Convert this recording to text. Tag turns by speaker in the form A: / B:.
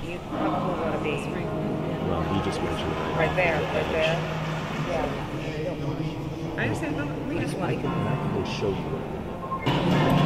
A: You probably want to be
B: Well, he just mentioned that.
A: right there, right there. Yeah.
C: I understand, but we
A: You
C: just
A: just
B: I
A: want
B: can go show you what I mean.